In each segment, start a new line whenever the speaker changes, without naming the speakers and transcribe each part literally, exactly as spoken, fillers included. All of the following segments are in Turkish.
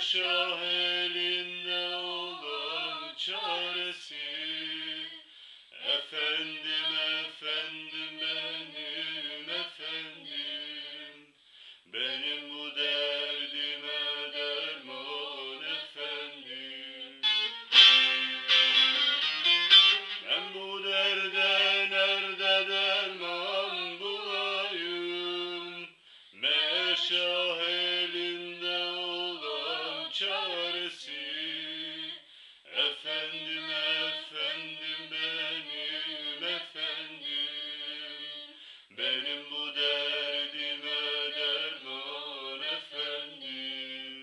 şah elinde olan çaresi. Efendim efendim benim efendim, benim bu derdime derman efendim. Ben bu derde nerede derman bulayım, meğer şah elinde olan çaresi. Efendim efendim benim efendim, benim bu derdime derman efendim.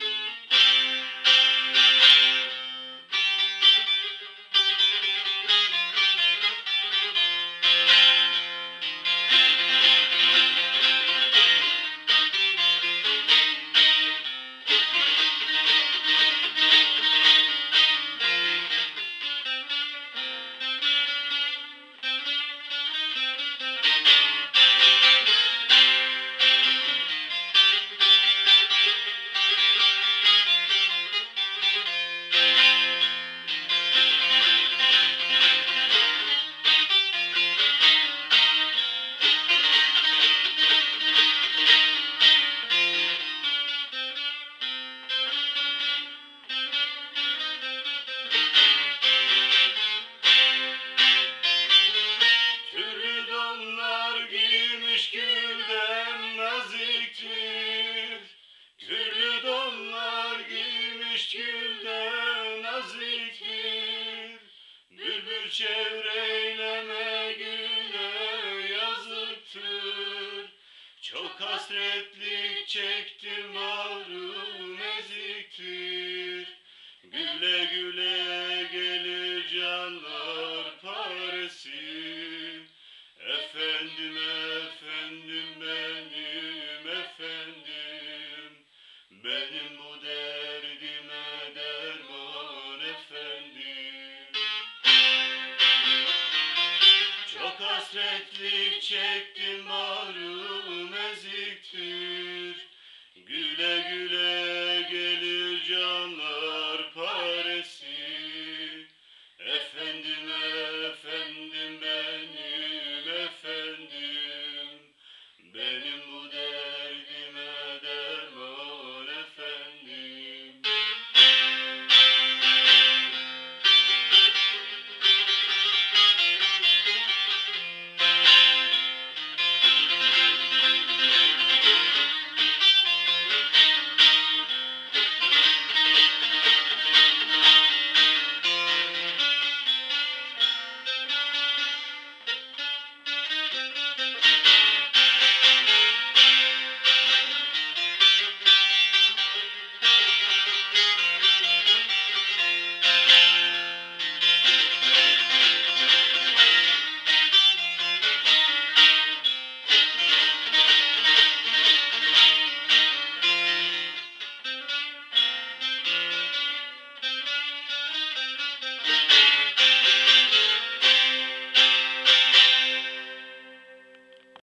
Türlü donlar giymiş gülden naziktir, türlü donlar giymiş gülden naziktir. Bülbül çevreyleme güle yazıktır, çok hasretlik çektim mahrum eziktir. Güle güle gelir canlar paresi. Efendim efendim benim efendim, benim bu derdime derman efendim. Çok hasretlik çektim